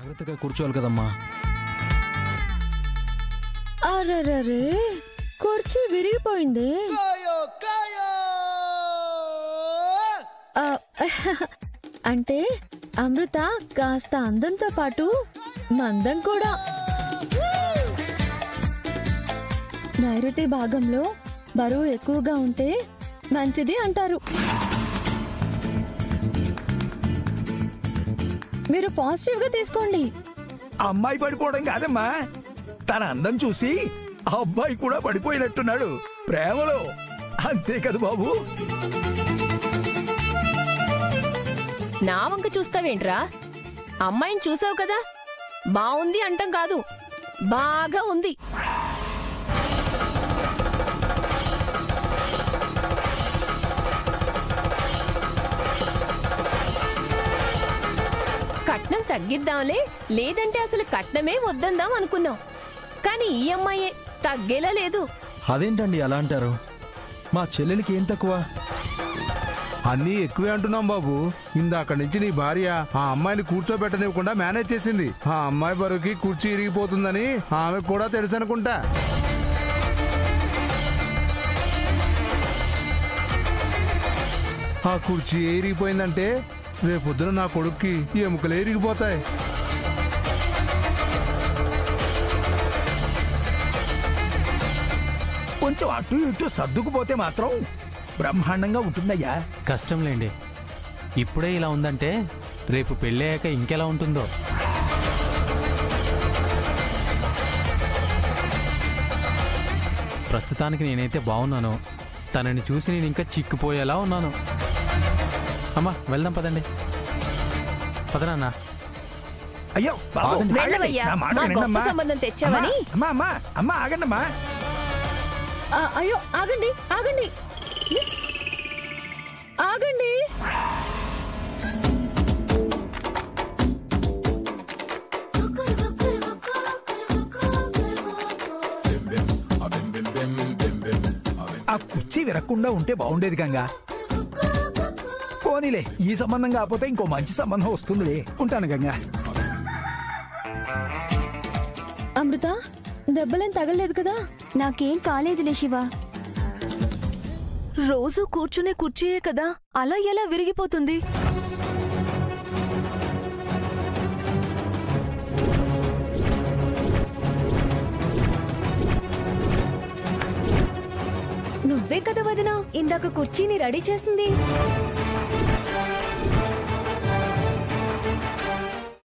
జాగ్రత్తగా కూర్చోవాలి కదమ్మా. అరే కుర్చీ విరిగిపోయింది. అంటే అమృత కాస్త అందంతో పాటు మందం కూడా. నైరుతి భాగంలో బరువు ఎక్కువగా ఉంటే మంచిది అంటారు. మీరు పాజిటివ్ గా తీసుకోండి. అమ్మాయి పడిపోవడం కాదమ్మా, తన అందం చూసి ఆ అబ్బాయి కూడా పడిపోయినట్టున్నాడు ప్రేమలో. అంతే కదా బాబు? నా వంక చూస్తావేంట్రా? అమ్మాయిని చూసావు కదా, బాగుంది అంటాం కాదు, బాగా ఉంది. కట్నం తగ్గిద్దాంలే, లేదంటే అసలు కట్నమే వద్దందాం అనుకున్నాం. కానీ ఈ అమ్మాయే తగ్గేలా లేదు. అదేంటండి అలా అంటారు? మా చెల్లెలికి ఏం తక్కువ? అన్నీ ఎక్కువే అంటున్నాం బాబు. ఇందాక నుంచి నీ భార్య ఆ అమ్మాయిని కూర్చోబెట్టనివ్వకుండా మేనేజ్ చేసింది. ఆ అమ్మాయి బరువుకి కుర్చీ ఇరిగిపోతుందని ఆమె కూడా తెలుసు అనుకుంటా. ఆ కుర్చీ ఇరిగిపోయిందంటే రేపొద్దున నా కొడుక్కి ఎముకలే ఇరిగిపోతాయి. కొంచెం అటు ఇటు సర్దుకుపోతే మాత్రం బ్రహ్మాండంగా ఉంటుందయ్యా. కష్టంలేండి, ఇప్పుడే ఇలా ఉందంటే రేపు పెళ్ళయ్యాక ఇంకెలా ఉంటుందో. ప్రస్తుతానికి నేనైతే బాగున్నాను, తనని చూసి నేను ఇంకా చిక్కిపోయేలా ఉన్నాను. అమ్మా వెళ్దాం పదండి. పదనా. అయ్యో బాబు, వెళ్ళవయ్యా, మా గొప్ప సంబంధం తెచ్చావని. అమ్మా ఆగండమ్మా. అయ్యో ఆగండి ఆగండి ఆగండి. ఆ కుర్చీ విరక్కుండా ఉంటే బాగుండేది గంగా. పోనీలే, ఈ సంబంధం కాకపోతే ఇంకో మంచి సంబంధం వస్తుందిలే. ఉంటాను గంగా. అమృత, దెబ్బలేం తగలేదు కదా? నాకేం కాలేదులే శివ. రోజు కూర్చునే కుర్చీయే కదా, అలా ఎలా విరిగిపోతుంది? నువ్వే కదా వదినా ఇందాక కుర్చీని రెడీ చేసింది.